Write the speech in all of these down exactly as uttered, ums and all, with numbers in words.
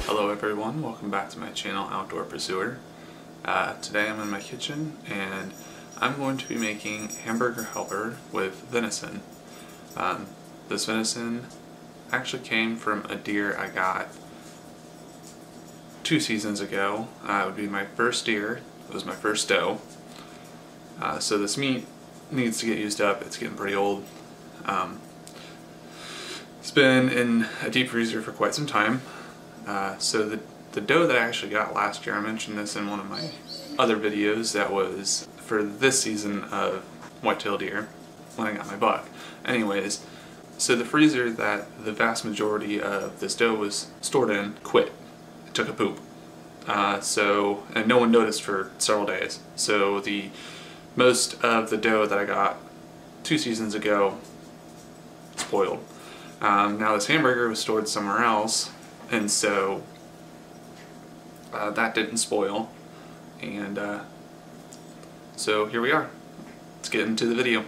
Hello everyone, welcome back to my channel Outdoor Pursuer. Uh, today I'm in my kitchen and I'm going to be making hamburger helper with venison. Um, this venison actually came from a deer I got two seasons ago. Uh, it would be my first deer, it was my first doe. Uh, so this meat needs to get used up, it's getting pretty old. Um, it's been in a deep freezer for quite some time. Uh, so the, the doe that I actually got last year, I mentioned this in one of my other videos, that was for this season of whitetail deer when I got my buck. Anyways, so the freezer that the vast majority of this doe was stored in quit. It took a poop. Uh, so, and no one noticed for several days. So the most of the doe that I got two seasons ago spoiled. Um, now this hamburger was stored somewhere else, and so uh, that didn't spoil, and uh, so here we are. Let's get into the video.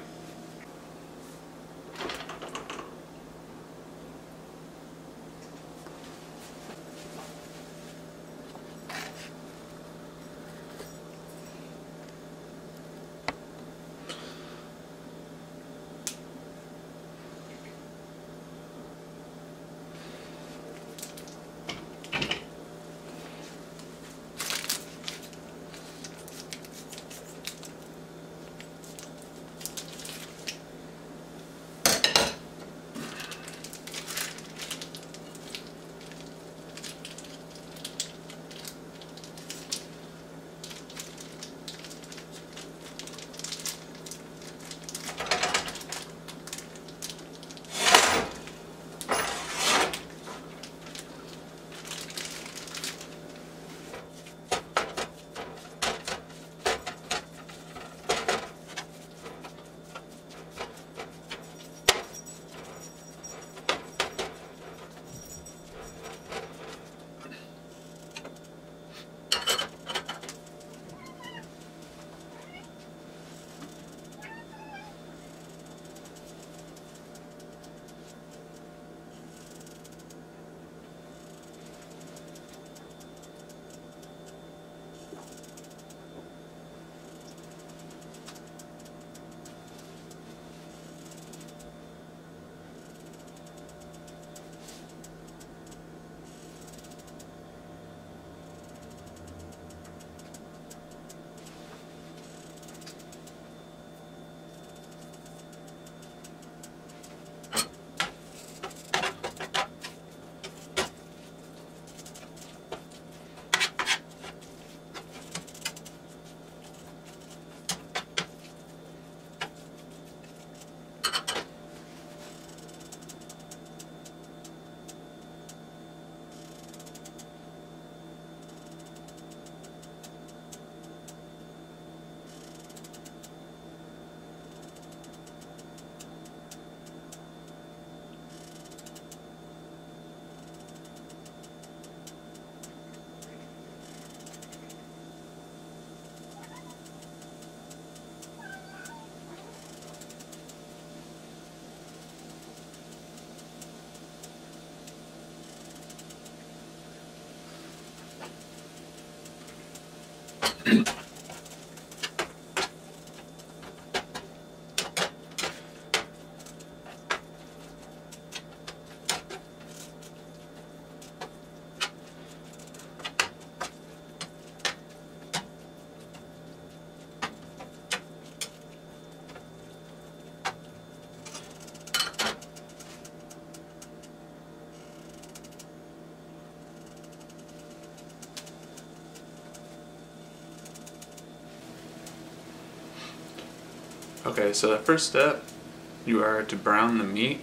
Okay, so the first step, you are to brown the meat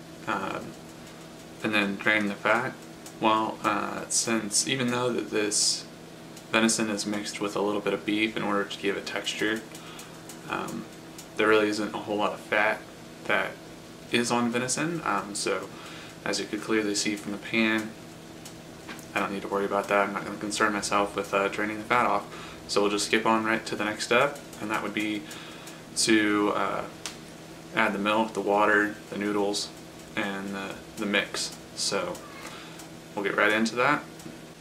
um, and then drain the fat. Well, uh, since even though that this venison is mixed with a little bit of beef in order to give it texture, um, there really isn't a whole lot of fat that is on venison. Um, so as you could clearly see from the pan, I don't need to worry about that. I'm not going to concern myself with uh, draining the fat off. So we'll just skip on right to the next step, and that would be to uh, add the milk, the water, the noodles, and the, the mix. So we'll get right into that.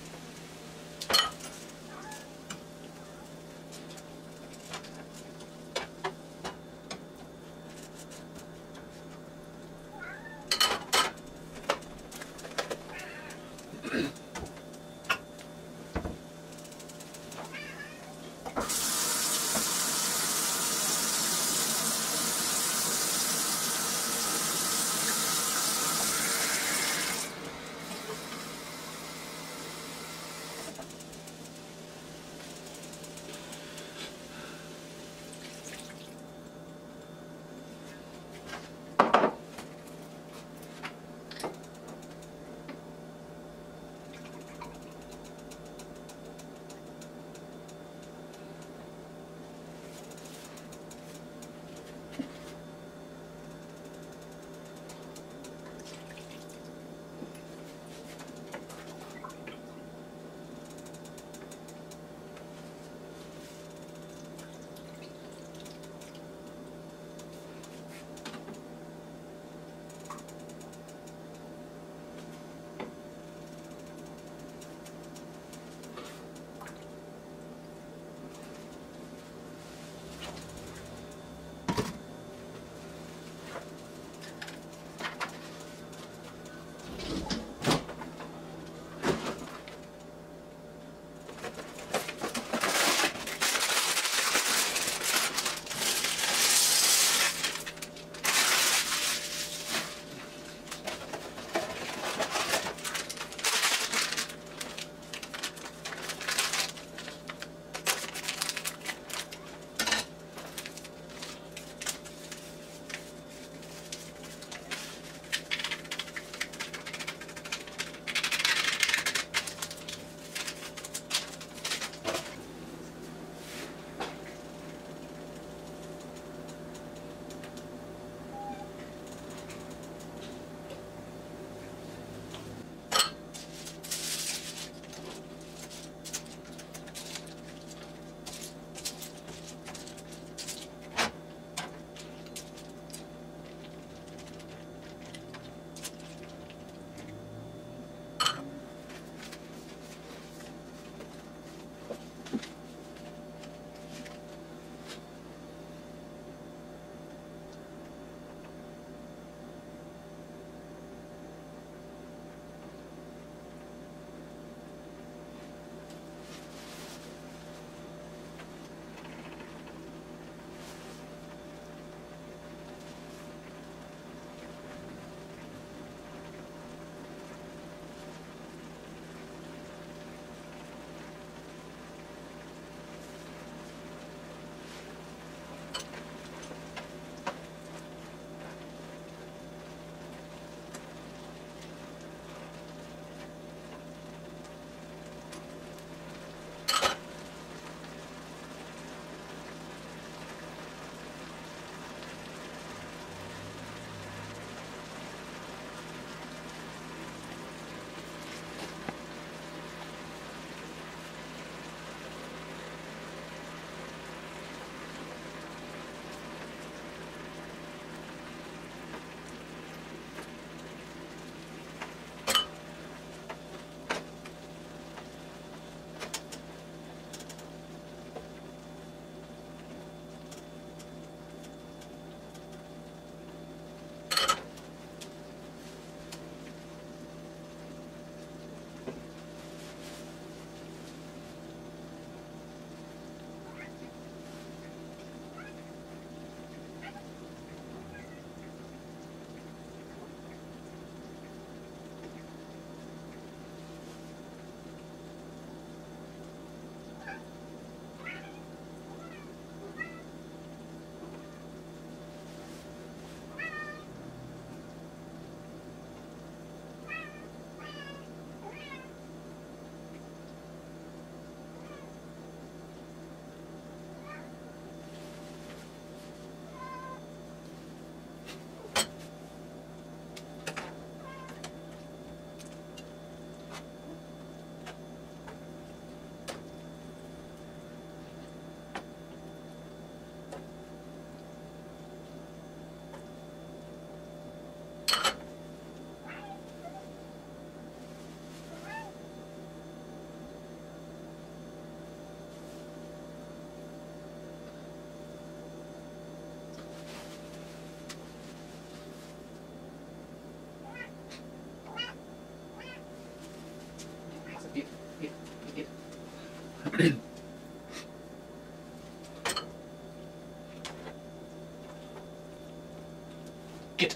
Get.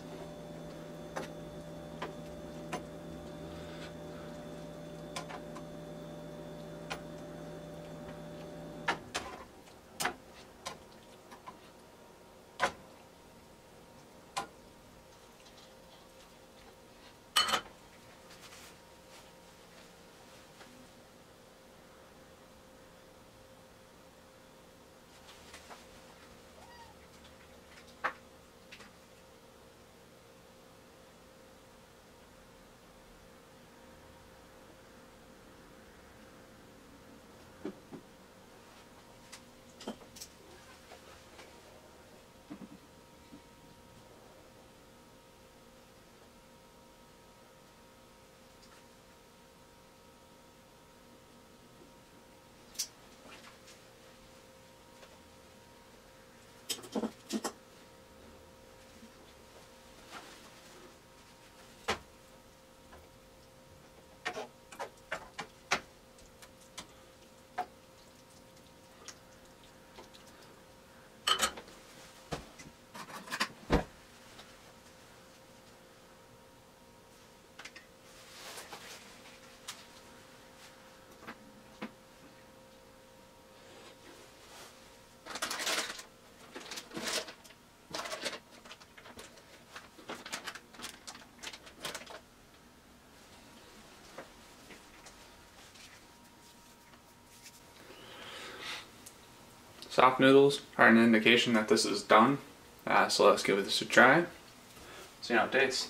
Soft noodles are an indication that this is done, uh, so let's give this a try. See how it tastes.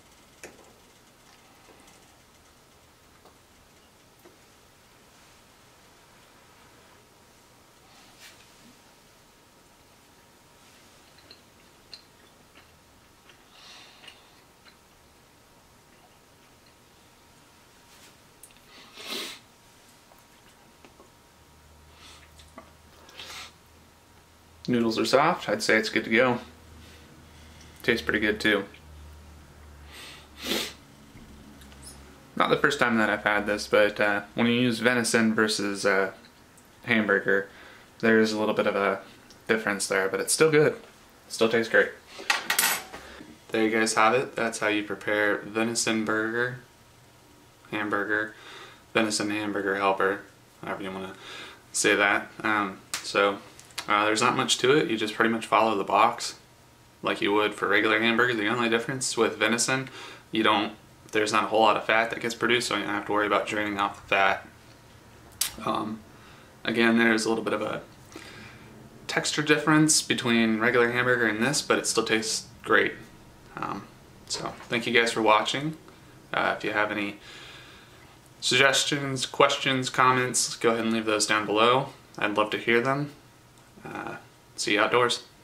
Noodles are soft. I'd say it's good to go. Tastes pretty good too. Not the first time that I've had this, but uh, when you use venison versus uh, hamburger, there's a little bit of a difference there, but it's still good. Still tastes great. There you guys have it. That's how you prepare venison burger, hamburger, venison hamburger helper, however you want to say that. Um, so. Uh, there's not much to it. You just pretty much follow the box like you would for regular hamburgers. The only difference with venison, you don't, there's not a whole lot of fat that gets produced, so you don't have to worry about draining off the fat. Um, again, there's a little bit of a texture difference between regular hamburger and this, but it still tastes great. Um, so thank you guys for watching. Uh, if you have any suggestions, questions, comments, go ahead and leave those down below. I'd love to hear them. Uh, see you outdoors.